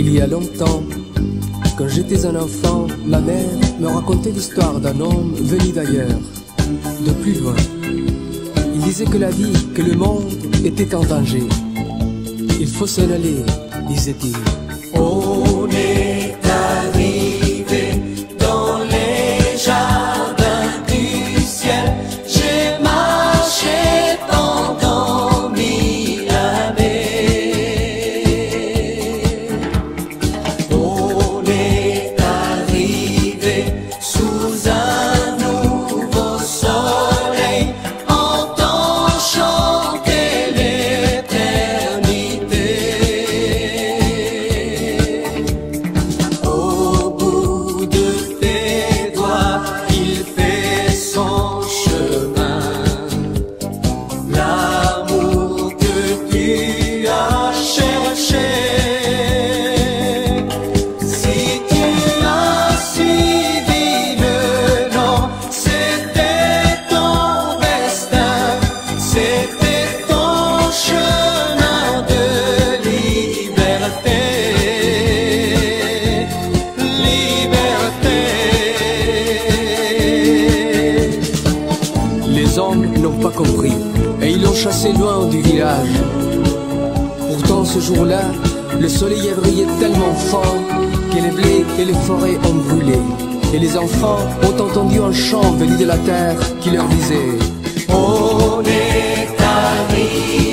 Il y a longtemps, quand j'étais un enfant, ma mère me racontait l'histoire d'un homme venu d'ailleurs, de plus loin. Il disait que la vie, que le monde était en danger. Il faut s'en aller, disait-il. On est arrivé dans les jardins du ciel. J'ai marché pendant 1000 années. On est arrivé sous un nouveau soleil, entend chanter l'éternité. Au bout de tes doigts, il fait son chemin. L'amour que tu as cherché. Si tu as suivi le nom, c'était ton destin, c'était ton chemin de liberté. Liberté. Les hommes n'ont pas compris et ils l'ont chassé loin du village. Pourtant ce jour-là, le soleil a brillé tellement fort que les blés et les forêts ont brûlé. Et les enfants ont entendu un chant venu de la terre qui leur disait: On est arrivé